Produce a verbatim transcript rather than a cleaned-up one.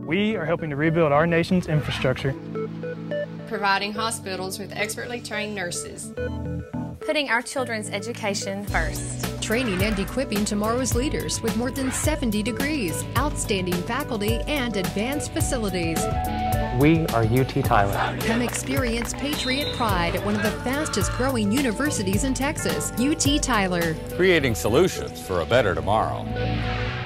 We are helping to rebuild our nation's infrastructure, providing hospitals with expertly trained nurses, putting our children's education first, training and equipping tomorrow's leaders with more than seventy degrees, outstanding faculty, and advanced facilities. We are U T Tyler. Come experience Patriot Pride at one of the fastest growing universities in Texas, U T Tyler. Creating solutions for a better tomorrow.